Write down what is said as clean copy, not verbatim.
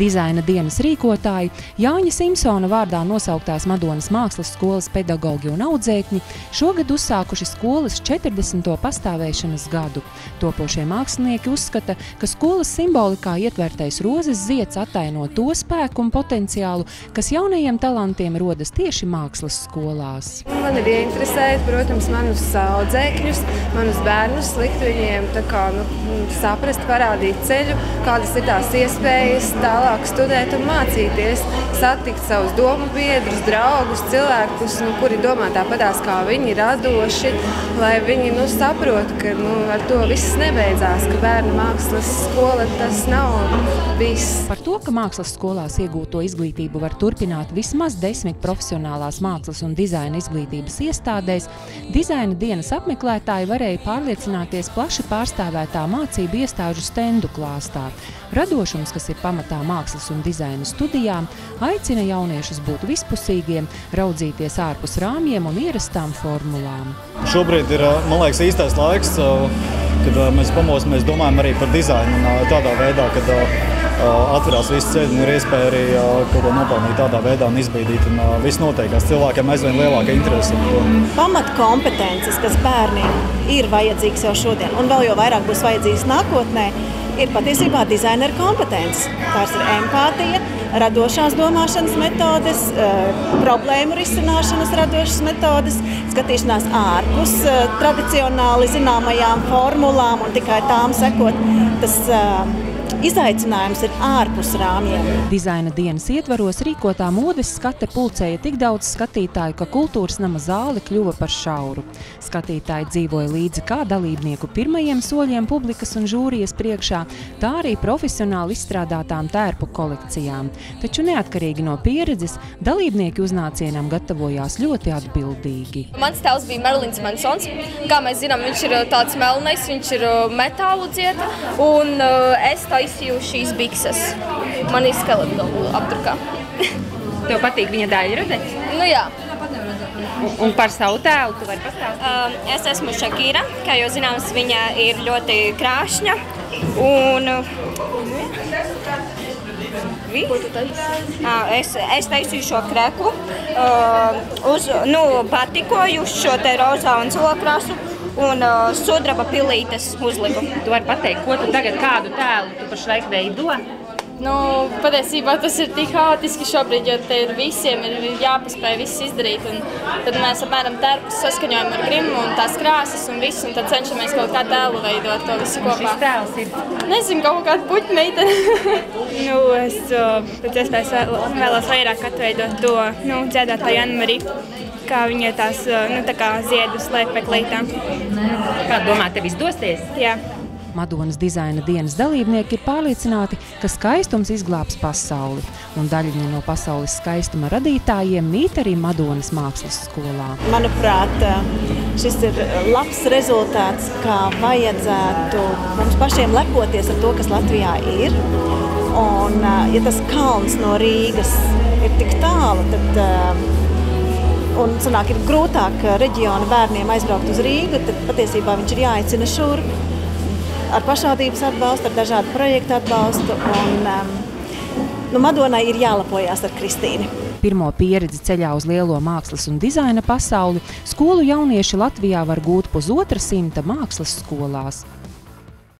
Dizaina dienas rīkotāji, Jāņa Simpsona vārdā nosauktās Madonas mākslas skolas pedagogi un audzēkņi šogad uzsākuši skolas 40. pastāvēšanas gadu. Topošie mākslinieki uzskata, ka skolas simbolikā ietvertais rozes zieds attaino to spēku un potenciālu, kas jaunajiem talantiem rodas tieši mākslas skolās. Man ir ieinteresēt, protams, manus audzēkņus, manus bērnus, likt viņiem saprast, parādīt ceļu, kādas ir tās iespējas tālāk studēt un mācīties, satikt savus domu biedrus, draugus, cilvēkus, kuri domā tāpatās kā viņi, radoši, lai viņi saprot, ka ar to viss nebeidzās, ka bērnu mākslas skola tas nav viss. Par to, ka mākslas skolās iegūto izglītību var turpināt vismaz 10 profesionālās mākslas un dizaina izglītības iestādēs, Dizaina dienas apmeklētāji varēja pārliecināties plaši pārstāvētā mācību iestāžu stendu klāstā. Radošums, kas ir pamatā mākslas un dizaina studijām, aicina jauniešus būt vispusīgiem, raudzīties ārpus rāmjiem un ierastām formulām. Šobrīd ir, man liekas, īstais laiks, kad mēs pamosimies, domājam arī par dizainu un tādā veidā, kad atverās visi ceļi un ir iespēja arī kaut ko nopelnīt tādā veidā un izbīdīt. Un viss noteikās cilvēkiem aizvien lielāka interese. Pamatkompetences, kas bērniem ir vajadzīgs jau šodien un vēl jau vairāk būs vajadzīgs nākotnē, ir patiesībā dizaineru kompetences. Tās ir empātija, radošās domāšanas metodes, problēmu risināšanas radošas metodes, skatīšanās ārpus tradicionāli zināmajām formulām un tikai tām sekot. Tas izaicinājums ir ārpus rāmjiem. Dizaina dienas ietvaros rīkotā modes skate pulcēja tik daudz skatītāju, ka kultūras nama zāle kļuva par šauru. Skatītāji dzīvoja līdzi kā dalībnieku pirmajiem soļiem publikas un žūrijas priekšā, tā arī profesionāli izstrādātām tērpu kolekcijām. Taču neatkarīgi no pieredzes, dalībnieki uznācienam gatavojās ļoti atbildīgi. Mans tēls bija Marilins Mansons. Kā mēs zinām, viņš ir tāds melnais, viņš ir metālu dzieta, un es taisīju šīs bikses. Man ir skeleta apdrukā. Tev patīk viņa daļrade? Nu jā. Un par savu tēlu tu vari pastāstīt? Es esmu Šakīra, kā jau zināms, viņa ir ļoti krāšņa. Un ko tu taisīji? Es taisīju šo kreklu, patikoju šo te rozā un zilo krāsu un sudraba pilītes uzliku. Tu vari pateikt, ko tu tagad, kādu tēlu tu pašlaik veido? Patiesībā tas ir tik haotiski šobrīd, jo te ir visiem ir jāpaspēj viss izdarīt. Un tad mēs apmēram tērpus saskaņojam ar grimu un tās krāsas un visu, un tad cenšamies kaut kā tēlu veidot to visu kopā. Šis tēls ir? Nezinu, kaut kāda puķmeitene. Es pēc iespējas vēlos vairāk atveidot to dziedātāju Annu Mariju, kā viņa tās tā kā ziedus lēpeklītām. Kā domā, tev izdosies? Jā. Madonas dizaina dienas dalībnieki ir pārliecināti, ka skaistums izglābs pasauli, un daļiņa no pasaules skaistuma radītājiem mīt arī Madonas mākslas skolā. Manuprāt, šis ir labs rezultāts, kā vajadzētu mums pašiem lepoties ar to, kas Latvijā ir. Un, ja tas kalns no Rīgas ir tik tālu, tad un sanāk, ir grūtāk reģiona bērniem aizbraukt uz Rīgu, tad patiesībā viņš ir jāaicina šurp ar pašvaldības atbalstu, ar dažādu projektu atbalstu, un Madonai ir jālepojās ar Kristīni. Pirmo pieredzi ceļā uz lielo mākslas un dizaina pasauli skolu jaunieši Latvijā var gūt 150 mākslas skolās.